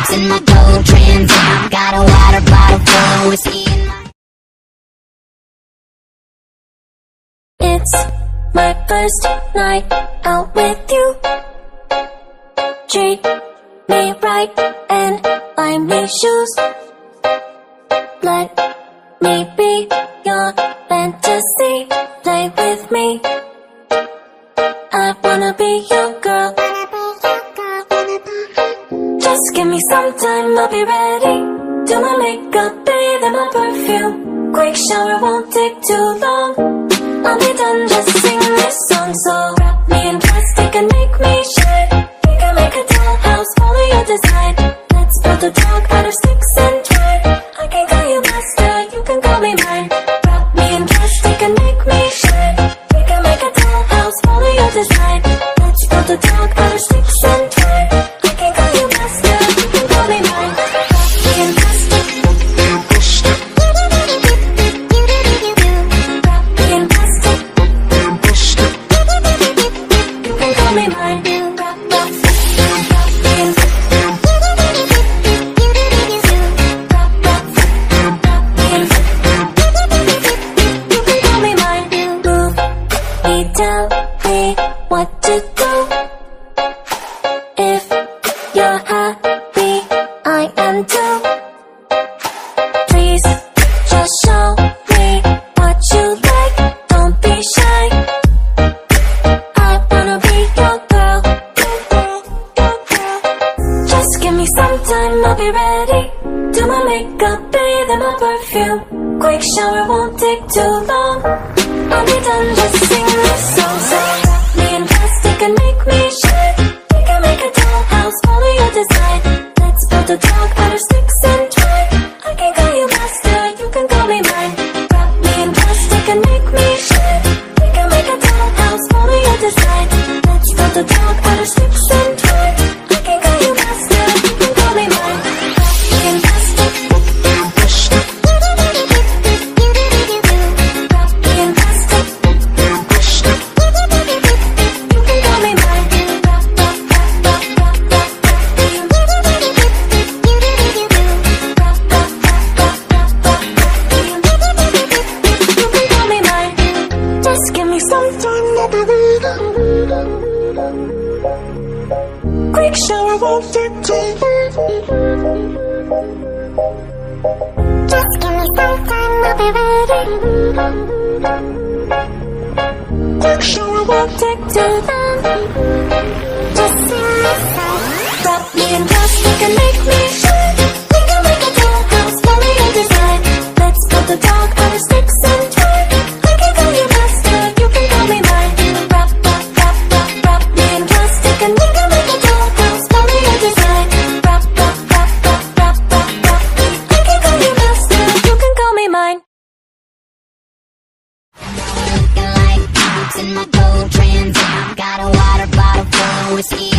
cubes in my gold Trans Am. Got a water bottle full of whiskey in my... It's my first night out with you. Treat me right and buy me shoes. Let me be your fantasy. Play with me. I wanna be your girl. Just give me some time, I'll be ready. Do my makeup, bathe in my perfume. Quick shower, won't take too long. I'll be done, just sing this song. So wrap me in plastic and make me shine. We can make a dollhouse, follow your design. Let's build a dog out of sticks and twine. I can call you master, you can call me mine. Wrap me in plastic and make me shine. We can make a dollhouse, follow your design. Let's build a dog out of sticks and twine. I can call you master, you can call me mine. Wrap me in plastic. Tell me what to do. If you're happy, I am too. Please just show me what you like. Don't be shy. I wanna be your girl. Just give me some time, I'll be ready. Do my makeup, bathe in my perfume. Quick shower, won't take too long. I'll be done, just sing this song. So wrap me in plastic and make me shine. We can make a dollhouse, follow your design. Let's build a dog out of sticks and twine. I can call you master, you can call me mine. Wrap me in plastic and make me shine. We can make a dollhouse, follow your design. Let's build a dog out of sticks and twine. I can call you master, you can call me mine. Wrap me in plastic. Quick shower, won't take too long. Just give me some time, I'll be ready. Quick shower, won't take too long. Just sing this song. Wrap me in plastic and make me shine. We can make a dollhouse, follow your design. Let's build a dog out of sticks and twine. I can call you master, you can call me mine. Wrap me in plastic and we can make a dollhouse, follow your design. Wrap me. I can call you master, you can call me mine. Looking like cubes in my gold Trans Am. Got a water bottle full of whiskey